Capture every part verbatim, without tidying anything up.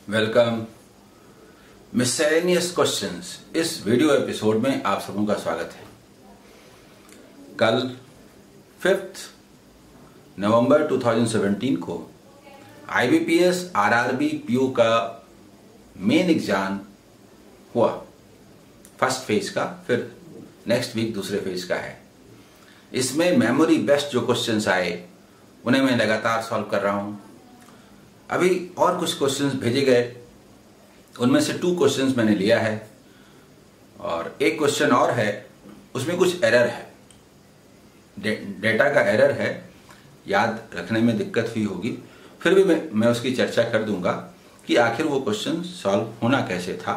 Welcome miscellaneous questions. इस video episode में आप सबों का स्वागत है। कल फिफ्थ नवंबर दो हज़ार सत्रह को I B P S R R B P O का मेन एग्जाम हुआ, फर्स्ट फेज का। फिर नेक्स्ट वीक दूसरे फेज का है। इसमें मेमोरी बेस्ड जो क्वेश्चंस आए उन्हें मैं लगातार सॉल्व कर रहा हूं। अभी और कुछ क्वेश्चंस भेजे गए, उनमें से टू क्वेश्चंस मैंने लिया है और एक क्वेश्चन और है, उसमें कुछ एरर है, डे, डेटा का एरर है, याद रखने में दिक्कत हुई होगी। फिर भी मैं, मैं उसकी चर्चा कर दूंगा कि आखिर वो क्वेश्चन सॉल्व होना कैसे था।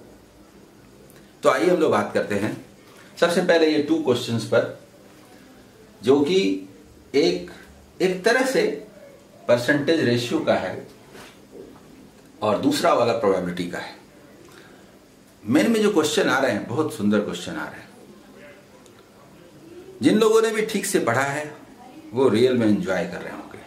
तो आइए हम लोग बात करते हैं सबसे पहले ये टू क्वेश्चंस पर, जो कि एक एक तरह से परसेंटेज रेशियो का है और दूसरा वाला प्रोबेबिलिटी का है। मेन में जो क्वेश्चन आ रहे हैं बहुत सुंदर क्वेश्चन आ रहे हैं। जिन लोगों ने भी ठीक से पढ़ा है वो रियल में एंजॉय कर रहे होंगे।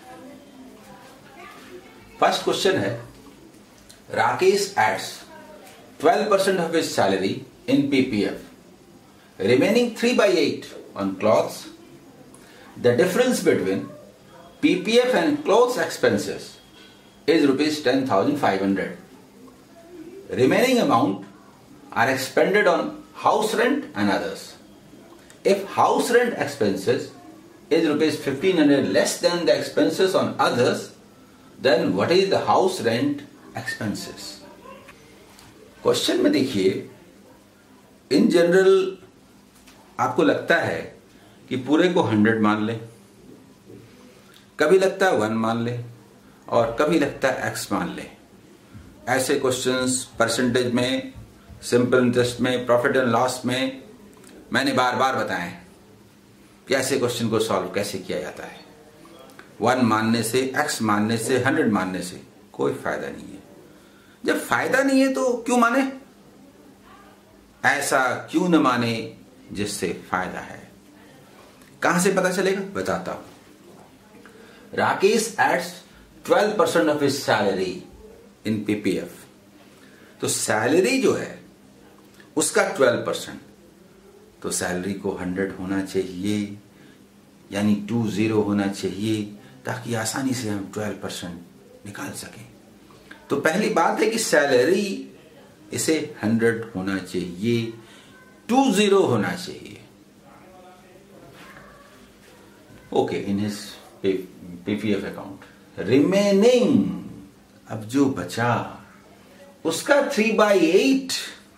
फर्स्ट क्वेश्चन है, Rakesh adds twelve percent of his salary in P P F, remaining three by eight on clothes. The difference between P P F and clothes expenses is rupees ten thousand five hundred. Remaining amount are expended on house rent and others. If house rent expenses is rupees fifteen hundred less than the expenses on others, then what is the house rent expenses? Question में देखिए, in general आपको लगता है कि पूरे को hundred मान लें, कभी लगता है वन मान ले और कभी लगता है एक्स मान ले। ऐसे क्वेश्चंस परसेंटेज में, सिंपल इंटरेस्ट में, प्रॉफिट एंड लॉस में मैंने बार बार बताए कि ऐसे क्वेश्चन को सॉल्व कैसे किया जाता है। वन मानने से, एक्स मानने से, हंड्रेड मानने से कोई फायदा नहीं है। जब फायदा नहीं है तो क्यों माने? ऐसा क्यों न माने जिससे फायदा है। कहां से पता चलेगा? बताता हूं। Rakesh adds twelve percent of his salary in P P F. तो सैलरी जो है उसका ट्वेल्व परसेंट, तो सैलरी को हंड्रेड होना चाहिए, यानी टू जीरो होना चाहिए, ताकि आसानी से हम ट्वेल्व परसेंट निकाल सकें। तो पहली बात है कि सैलरी इसे हंड्रेड होना चाहिए, टू जीरो होना चाहिए। Okay, in his P P F account remaining, अब जो बचा उसका थ्री बाई एट,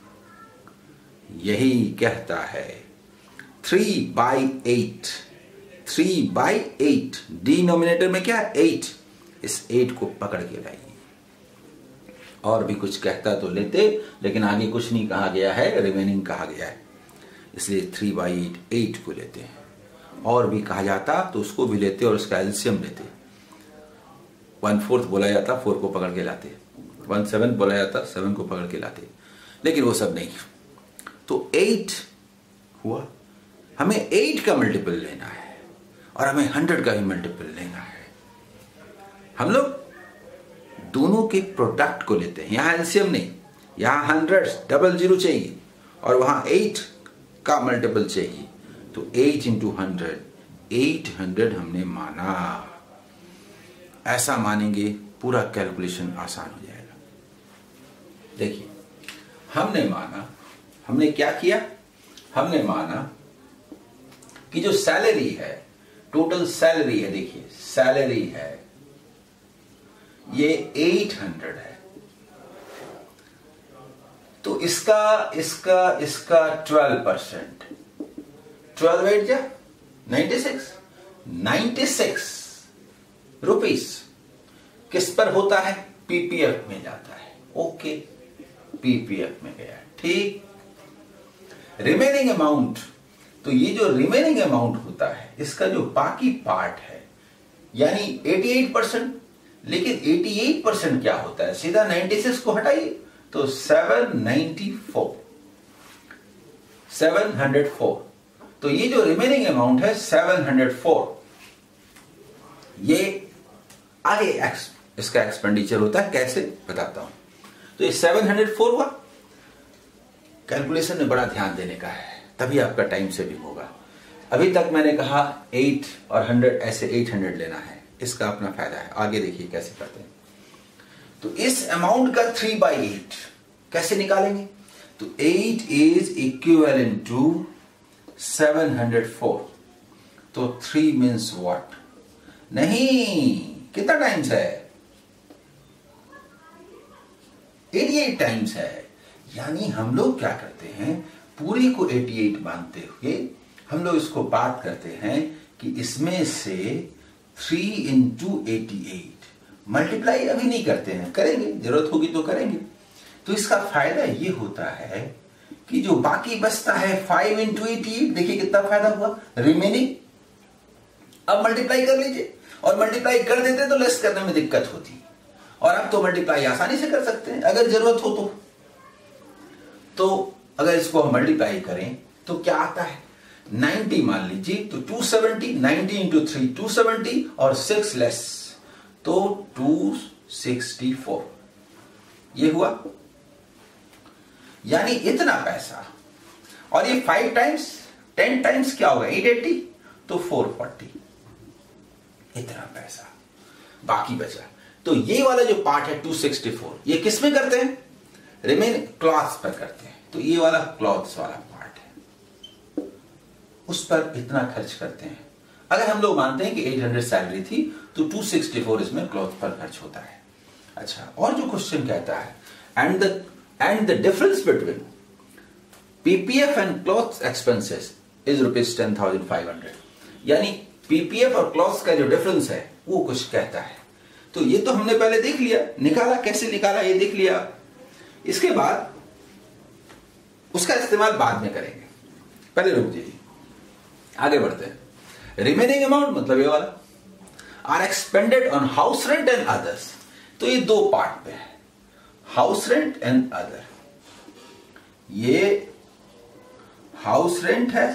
यही कहता है three by eight, three by eight. Denominator में क्या? एट। इस एट को पकड़ के लाइए। और भी कुछ कहता तो लेते, लेकिन आगे कुछ नहीं कहा गया है, रिमेनिंग कहा गया है, इसलिए थ्री बाई एट एट को लेते हैं। और भी कहा जाता तो उसको भी लेते और उसका एलसीएम लेते। वन फोर्थ बोला जाता, फोर को पकड़ के लाते। वन सेवन बोला जाता, सेवन को पकड़ के लाते, लेकिन वो सब नहीं। तो एट हुआ। हमें एट का मल्टीपल लेना है और हमें हंड्रेड का ही मल्टीपल लेना है। हम लोग दोनों के प्रोडक्ट को लेते हैं। यहां एलसीएम नहीं, यहां हंड्रेड डबल जीरो चाहिए और वहां एट का मल्टीपल चाहिए। तो eight into hundred, eight hundred हमने माना। ऐसा मानेंगे पूरा कैलकुलेशन आसान हो जाएगा। देखिए, हमने माना, हमने क्या किया? हमने माना कि जो सैलरी है, टोटल सैलरी है, देखिए सैलरी है ये एट हंड्रेड है। तो इसका इसका इसका ट्वेल्व परसेंट, ट्वेल्व एट जा ninety six, ninety six rupees किस पर होता है? पीपीएफ में जाता है। ओके, पीपीएफ में गया, ठीक। रिमेनिंग अमाउंट, तो ये जो रिमेनिंग अमाउंट होता है इसका जो बाकी पार्ट है, यानी अठासी परसेंट, लेकिन अठासी परसेंट क्या होता है? सीधा छियानवे को हटाइए तो सात सौ चौरानवे, सात सौ चार। तो ये जो रिमेनिंग अमाउंट है सात सौ चार, ये आगे एक्स, इसका एक्सपेंडिचर होता है। कैसे? बताता हूं। तो ये सेवन हंड्रेड फोर हुआ। कैलकुलेशन में बड़ा ध्यान देने का है, तभी आपका टाइम सेविंग होगा। अभी तक मैंने कहा एट और हंड्रेड, ऐसे एट हंड्रेड लेना है, इसका अपना फायदा है। आगे देखिए कैसे करते हैं। तो इस अमाउंट का थ्री बाई एट कैसे निकालेंगे? तो eight is equivalent to seven hundred four. तो थ्री मीन्स व्हाट? नहीं, कितना टाइम्स है? अठासी टाइम्स है। यानी हम लोग क्या करते हैं, पूरी को अठासी मानते हुए हम लोग इसको बात करते हैं कि इसमें से three into eighty eight, multiply अभी नहीं करते हैं, करेंगे, जरूरत होगी तो करेंगे। तो इसका फायदा ये होता है कि जो बाकी बचता है फाइव इंटू एटी एट, देखिए कितना फायदा हुआ, रिमेनिंग। अब मल्टीप्लाई कर लीजिए, और मल्टीप्लाई कर देते तो लेस करने में दिक्कत होती, और अब तो मल्टीप्लाई आसानी से कर सकते हैं अगर जरूरत हो तो। तो अगर इसको हम मल्टीप्लाई करें तो क्या आता है, नाइंटी मान लीजिए, तो two seventy, ninety into three two seventy, और सिक्स लेस तो टू सिक्सटी फोर, ये हुआ। यानी इतना पैसा, और ये फाइव टाइम्स, टेन टाइम्स क्या होगा, एट एटी, तो फोर फोर्टी, इतना पैसा बाकी बचा। तो ये वाला जो पार्ट है टू सिक्सटी फोर, ये किस में करते हैं, रिमेन क्लॉथ्स पर करते हैं। तो ये वाला क्लॉथ्स वाला पार्ट है, उस पर इतना खर्च करते हैं। अगर हम लोग मानते हैं कि एट हंड्रेड सैलरी थी, तो टू सिक्सटी फोर इसमें क्लॉथ पर खर्च होता है। अच्छा, और जो क्वेश्चन कहता है, and the and the difference between PPF and cloth expenses is rupees ten thousand five hundred. यानी पीपीएफ और क्लॉथ का जो डिफरेंस है वो कुछ कहता है। तो ये तो हमने पहले देख लिया, निकाला, कैसे निकाला ये देख लिया। इसके बाद उसका इस्तेमाल बाद में करेंगे, पहले रुक जाइए, आगे बढ़ते हैं। रिमेनिंग अमाउंट मतलब ये वाला, are expended on house rent and others. तो ये दो पार्ट पे है, हाउस रेंट एंड अदर। ये हाउस रेंट है,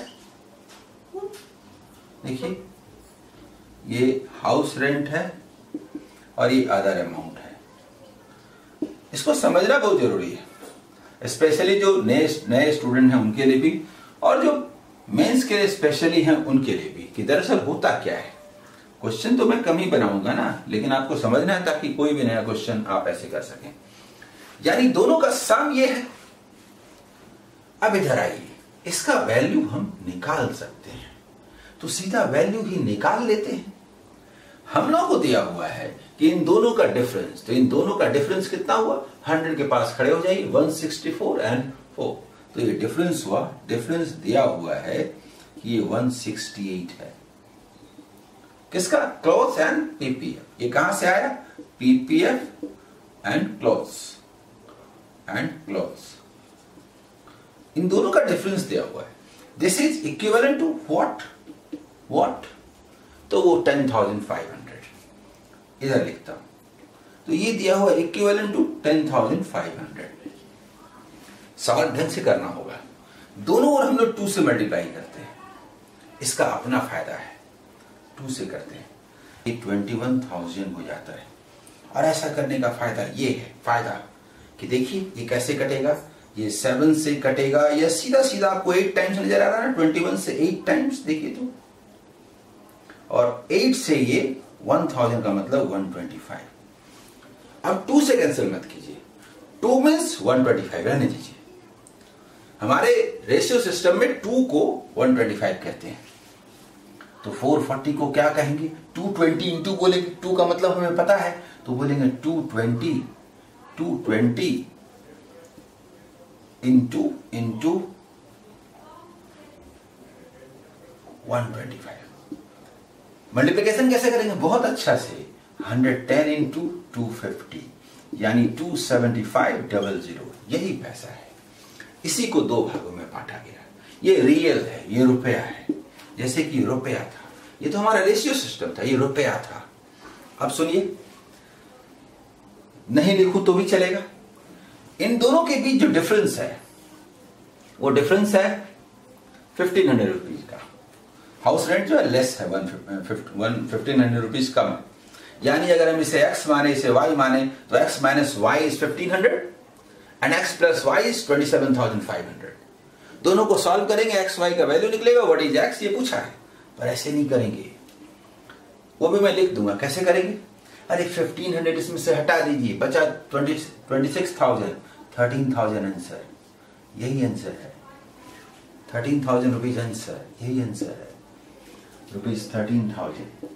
देखिए ये हाउस रेंट है, और ये अदर अमाउंट है। इसको समझना बहुत जरूरी है, स्पेशली जो नए नए स्टूडेंट हैं उनके लिए भी, और जो मेंस के लिए स्पेशली हैं उनके लिए भी, कि दरअसल होता क्या है। क्वेश्चन तो मैं कम ही बनाऊंगा ना, लेकिन आपको समझना है ताकि कोई भी नया क्वेश्चन आप ऐसे कर सकें। यानी दोनों का सम ये है। अब इधर आइए, इसका वैल्यू हम निकाल सकते हैं, तो सीधा वैल्यू ही निकाल लेते हैं। हम लोगों को दिया हुआ है कि इन दोनों का डिफरेंस, तो इन दोनों का डिफरेंस कितना हुआ, हंड्रेड के पास खड़े हो जाइए, one sixty four and four. तो ये डिफरेंस हुआ, डिफरेंस दिया हुआ है कि ये वन सिक्सटी एट है। किसका, क्लॉथ्स एंड पीपीएफ। ये कहां से आया, PPF and clothes and clothes, इन दोनों का डिफरेंस दिया हुआ है। This is equivalent to what, what, तो वो टेन थाउजेंड फाइव हंड्रेड इधर लिखता हूं। तो ये दिया हुआ equivalent to ten thousand five hundred. सवाल ढंग से करना होगा, दोनों ओर हम लोग टू से मल्टीप्लाई करते हैं, इसका अपना फायदा है, टू से करते हैं, ये ट्वेंटी वन थाउजेंड हो जाता है। और ऐसा करने का फायदा ये है, फायदा कि देखिए ये कैसे कटेगा, ये सेवन से कटेगा, या सीधा सीधा आपको एट टाइम्स नजर आ रहा है ना, ट्वेंटी वन से एट टाइम्स, देखिए तो, और एट से ये वन थाउजेंड का मतलब वन ट्वेंटी फाइव। अब टू से कैंसिल मत कीजिए, two means one twenty five रहने दीजिए। हमारे रेशियो सिस्टम में टू को वन ट्वेंटी फाइव कहते हैं, तो फोर फोर्टी को क्या कहेंगे, टू ट्वेंटी इंटू बोलेंगे, टू का मतलब हमें पता है, तो बोलेंगे two twenty, two twenty into into one twenty five. Multiplication कैसे करेंगे, बहुत अच्छा से, hundred ten into two fifty, यानी to seventy five double zero, यही पैसा है। इसी को दो भागों में बांटा गया, ये रियल है, ये रुपया है। जैसे कि रुपया था, ये तो हमारा रेशियो सिस्टम था, ये रुपया था। अब सुनिए, नहीं लिखूं तो भी चलेगा, इन दोनों के बीच जो डिफरेंस है वो डिफरेंस है फिफ्टीन हंड्रेड रुपीज का। हाउस रेंट जो है लेस है, वन फिफ्टीन हंड्रेड रुपीज कम है। यानी अगर हम इसे x माने, इसे y माने, तो x minus y is fifteen hundred, and x plus y is twenty seven thousand five hundred. दोनों को सॉल्व करेंगे, एक्स वाई का वैल्यू निकलेगा, व्हाट इज एक्स ये पूछा है, पर ऐसे नहीं करेंगे, वो भी मैं लिख दूंगा। कैसे करेंगे? अरे फिफ्टीन हंड्रेड इसमें से हटा दीजिए, बचा twenty twenty six thousand, thirteen thousand answer, यही आंसर है, थर्टीन थाउजेंड रुपीज आंसर, यही आंसर है, रुपीज थर्टीन थाउजेंड,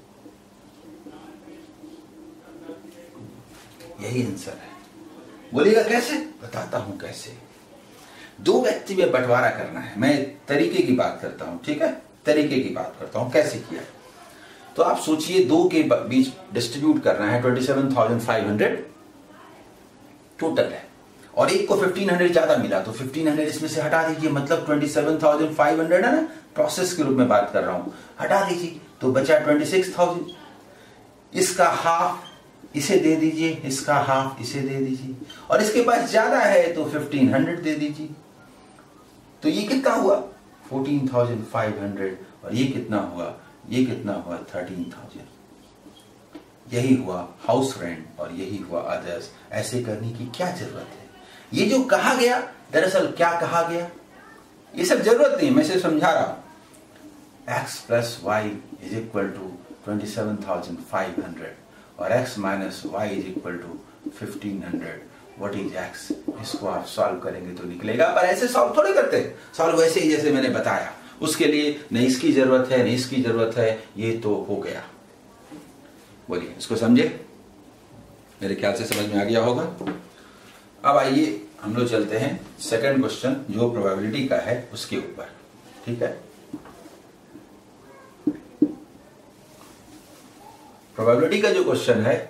यही आंसर है। बोलिएगा कैसे? बताता हूं कैसे। दो व्यक्ति में बंटवारा करना है, मैं तरीके की बात करता हूं, ठीक है, तरीके की बात करता हूं कैसे किया। तो आप सोचिए दो के बीच डिस्ट्रीब्यूट करना है, twenty seven thousand five hundred total है, और एक को फिफ्टीन हंड्रेड ज्यादा मिला, तो फिफ्टीन हंड्रेड इसमें से हटा दीजिए, मतलब twenty seven thousand five hundred है ना, प्रोसेस के रूप में बात कर रहा हूं, हटा दीजिए, तो बचा ट्वेंटी सिक्स थाउजेंड। इसका हाफ इसे दे दीजिए, इसका हाफ इसे दे दीजिए, और इसके पास ज्यादा है तो फिफ्टीन हंड्रेड दे दीजिए। तो ये कितना हुआ? फोर्टीन थाउजेंड फाइव हंड्रेड, और ये कितना हुआ? ये कितना हुआ? Thirteen thousand. यही हुआ हाउस रेंट और यही हुआ अदर्स। ऐसे करने की क्या जरूरत है? ये जो कहा गया, दरअसल क्या कहा गया, ये सब जरूरत नहीं, मैं सिर्फ समझा रहा हूं। X plus y is equal to twenty seven thousand five hundred और x minus y is equal to fifteen hundred. What is x? इसको आप सॉल्व करेंगे तो निकलेगा, पर ऐसे सॉल्व थोड़े करते, सॉल्व वैसे ही जैसे मैंने बताया। उसके लिए न इसकी जरूरत है न इसकी जरूरत है, ये तो हो गया। बोलिए, इसको समझे? मेरे ख्याल से समझ में आ गया होगा। अब आइए हम लोग चलते हैं सेकंड क्वेश्चन, जो प्रोबेबिलिटी का है उसके ऊपर, ठीक है। प्रोबेबिलिटी का जो क्वेश्चन है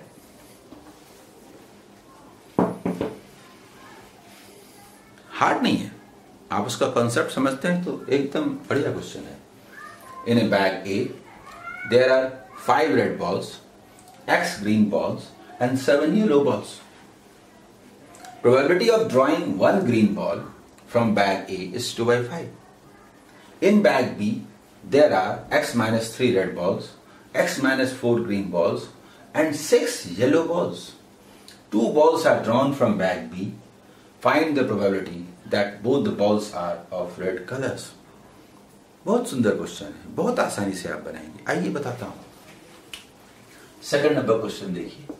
हार्ड नहीं है, आप उसका कॉन्सेप्ट समझते हैं तो एकदम बढ़िया क्वेश्चन है। In a bag A there are five red balls, x green balls and seven yellow balls. Probability of drawing one green ball from bag A is two by five. In bag B there are x minus three red balls, x minus four green balls and six yellow balls. Two balls are drawn from bag B. Find the probability that both the balls are of red colors. बहुत सुंदर question है, बहुत आसानी से आप बनाएंगे। आइए बताता हूं। सेकंड नंबर क्वेश्चन देखिए,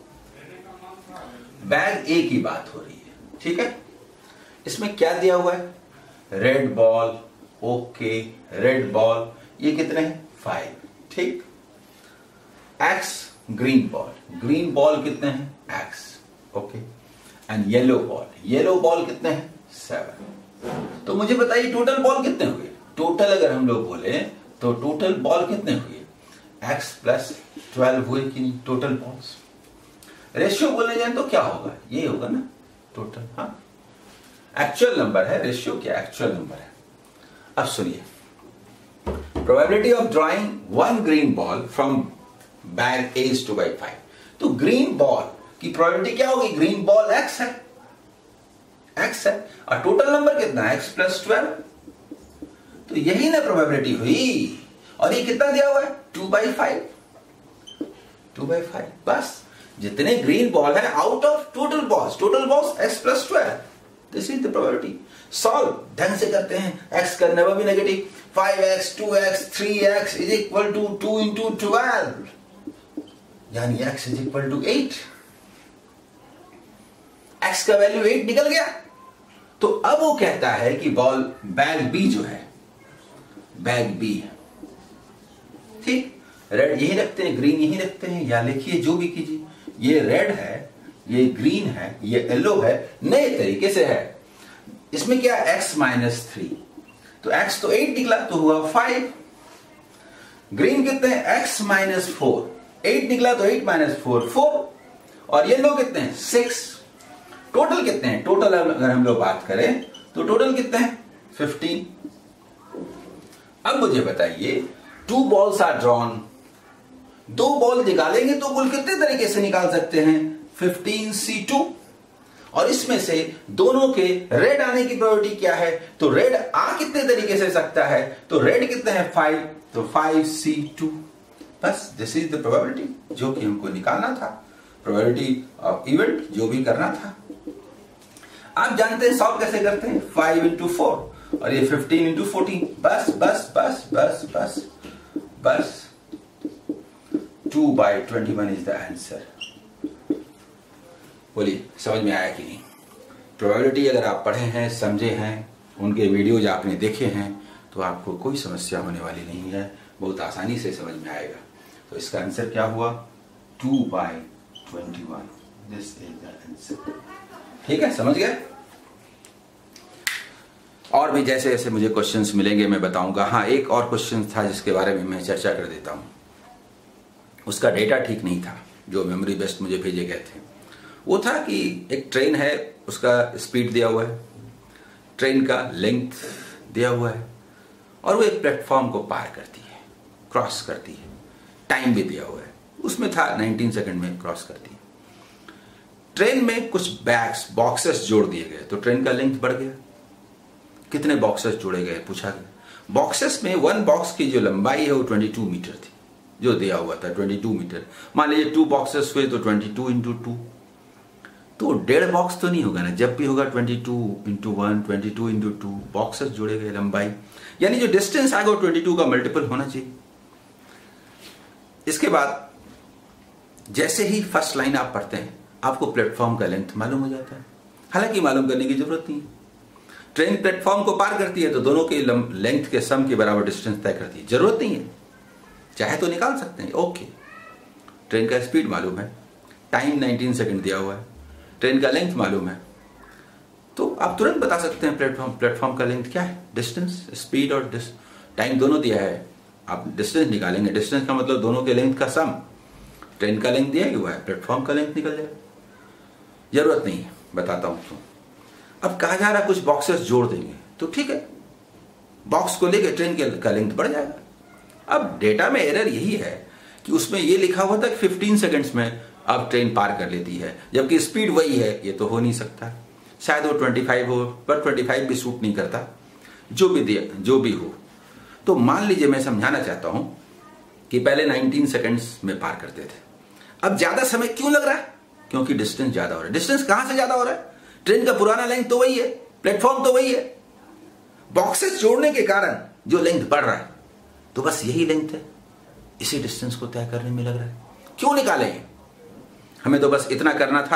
बैग ए की बात हो रही है, ठीक है। इसमें क्या दिया हुआ है? Red ball, okay, red ball, ये कितने हैं? फाइव, ठीक। X green ball, green ball कितने हैं? X, okay, and yellow ball, yellow ball कितने हैं? सेवन। तो मुझे बताइए टोटल बॉल कितने हुए? टोटल अगर हम लोग बोले तो टोटल बॉल कितने हुए? एक्स प्लस ट्वेल्व हुए कि नहीं टोटल बॉल्स? रेशियो बोले जाए तो क्या होगा? ये होगा ना टोटल, हाँ, एक्चुअल नंबर है, रेशियो क्या एक्चुअल नंबर है। अब सुनिए, probability of drawing one green ball from bag A is two by five. तो ग्रीन बॉल की प्रोबेबिलिटी क्या होगी? ग्रीन बॉल एक्स है, एक्स है, और टोटल नंबर कितना है? X plus twelve. तो यही ना प्रोबेबिलिटी हुई, और ये कितना दिया हुआ है? Two by five, two by five. बस जितने ग्रीन बॉल है out of total balls, total balls x plus twelve, this is the probability. Solve ढंग से करते हैं, एक्स का नेवर भी negative, five x, two x, three x is equal to two into twelve, यानी x is equal to eight. x का value eight निकल गया। तो अब वो कहता है कि बॉल बैग बी जो है, बैग बी है, ठीक। रेड यही रखते हैं, ग्रीन यही रखते हैं, या लिखिए जो भी कीजिए, ये रेड है, ये ग्रीन है, ये येलो है, नए तरीके से है। इसमें क्या? x माइनस थ्री, तो x तो एट निकला, तो हुआ फाइव। ग्रीन कितने हैं? x माइनस फोर, एट निकला तो एट माइनस फोर, फोर। और ये लोग कितने हैं? सिक्स। टोटल कितने हैं? टोटल अगर हम लोग बात करें तो टोटल कितने हैं? फिफ्टीन। अब मुझे बताइए, टू बॉल्स आर ड्रॉन, दो बॉल निकालेंगे तो कुल कितने तरीके से निकाल सकते हैं? Fifteen C two. और इसमें से दोनों के रेड आने की प्रोबेबिलिटी क्या है? तो रेड आ कितने तरीके से सकता है? तो रेड कितने हैं? फाइव, तो फाइव सी टू। बस दिस इज द प्रोबेबिलिटी जो कि हमको निकालना था, प्रोबेबिलिटी ऑफ इवेंट जो भी करना था। आप जानते हैं सॉल्व कैसे करते हैं, फाइव इंटू फोर और ये फिफ्टीन इंटू फोर्टीन, बस बस बस बस बस बस two by twenty one is the answer. बोलिए समझ में आया कि नहीं? प्रोबेबिलिटी अगर आप पढ़े हैं, समझे हैं, उनके वीडियोज आपने देखे हैं, तो आपको कोई समस्या होने वाली नहीं है, बहुत आसानी से समझ में आएगा। तो इसका आंसर क्या हुआ, two by twenty one, this is the answer. ठीक है, समझ गए? और भी जैसे जैसे मुझे क्वेश्चंस मिलेंगे मैं बताऊंगा। हाँ, एक और क्वेश्चन था जिसके बारे में मैं चर्चा कर देता हूं। उसका डेटा ठीक नहीं था जो मेमोरी बेस्ड मुझे भेजे गए थे। वो था कि एक ट्रेन है, उसका स्पीड दिया हुआ है, ट्रेन का लेंथ दिया हुआ है, और वो एक प्लेटफॉर्म को पार करती है, क्रॉस करती है, टाइम भी दिया हुआ है, उसमें था नाइनटीन सेकंड में क्रॉस करती है। ट्रेन में कुछ बैग्स बॉक्सेस जोड़ दिए गए तो ट्रेन का लेंथ बढ़ गया। कितने बॉक्सेस जोड़े गए पूछा गया। बॉक्सेस में वन बॉक्स की जो लंबाई है वो बाईस मीटर थी, जो दिया हुआ था बाईस मीटर। मान लीजिए टू बॉक्सेस हुए तो बाईस इंटू टू, तो डेढ़ बॉक्स तो नहीं होगा ना, जब भी होगा बाईस इंटू वन, बाईस इंटू टू, बॉक्सेस जोड़े गए, लंबाई, यानी जो डिस्टेंस आएगा वो बाईस का मल्टीपल होना चाहिए। इसके बाद जैसे ही फर्स्ट लाइन आप पढ़ते हैं आपको प्लेटफॉर्म का लेंथ मालूम हो जाता है। हालांकि मालूम करने की जरूरत नहीं है, ट्रेन प्लेटफॉर्म को पार करती है तो दोनों के लेंथ के सम के बराबर डिस्टेंस तय करती है, जरूरत नहीं है, चाहे तो निकाल सकते हैं। ओके, ट्रेन का स्पीड मालूम है, टाइम नाइनटीन सेकंड दिया हुआ है, ट्रेन का लेंथ मालूम है, तो आप तुरंत बता सकते हैं प्लेटफॉर्म प्लेटफॉर्म का लेंथ क्या है, डिस्टेंस, स्पीड और टाइम दोनों दिया है, आप डिस्टेंस निकालेंगे, डिस्टेंस का मतलब दोनों के लेंथ का सम, ट्रेन का लेंथ दिया हुआ है, प्लेटफॉर्म का लेंथ निकल जाए, जरूरत नहीं है, बताता हूं तो। अब कहा जा रहा कुछ बॉक्सेस जोड़ देंगे तो ठीक है, बॉक्स को लेके ट्रेन के का लेंथ बढ़ जाएगा। अब डेटा में एरर यही है कि उसमें ये लिखा हुआ था कि फिफ्टीन सेकंड्स में अब ट्रेन पार कर लेती है, जबकि स्पीड वही है, ये तो हो नहीं सकता। शायद वो पच्चीस हो, पर पच्चीस भी सूट नहीं करता, जो भी दिया जो भी हो। तो मान लीजिए मैं समझाना चाहता हूं कि पहले नाइनटीन सेकंड्स में पार करते थे, अब ज्यादा समय क्यों लग रहा है, क्योंकि डिस्टेंस ज्यादा हो रहा है। डिस्टेंस कहां से ज्यादा हो रहा है, ट्रेन का पुराना लेंथ तो वही है, प्लेटफॉर्म तो वही है, बॉक्सेस जोड़ने के कारण जो लेंथ बढ़ रहा है, तो बस यही लेंथ है, इसी डिस्टेंस को तय करने में लग रहा है। क्यों निकालेंगे, हमें तो बस इतना करना था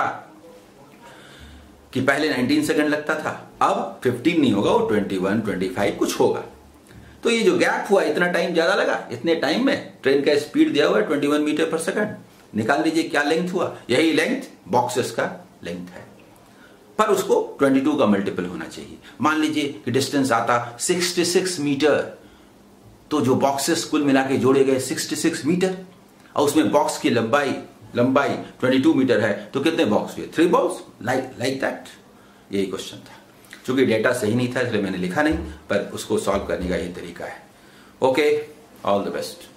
कि पहले नाइनटीन सेकंड लगता था, अब फिफ्टीन नहीं होगा, वो ट्वेंटी वन, ट्वेंटी फाइव कुछ होगा। तो ये जो गैप हुआ, इतना टाइम ज्यादा लगा, इतने टाइम में ट्रेन का स्पीड दिया हुआ है इक्कीस मीटर पर सेकंड, निकाल लीजिए क्या लेंथ हुआ, यही लेंथ बॉक्सेस का लेंथ है, पर उसको बाईस का मल्टीपल होना चाहिए। मान लीजिए कि डिस्टेंस आता छियासठ मीटर, तो जो बॉक्सेस कुल मिला के जोड़े गए छियासठ मीटर, और उसमें बॉक्स की लंबाई लंबाई बाईस मीटर है, तो कितने बॉक्स हुए, three box, like like that. यही क्वेश्चन था। चूंकि डेटा सही नहीं था इसलिए मैंने लिखा नहीं, पर उसको सॉल्व करने का यही तरीका है। Okay, all the best.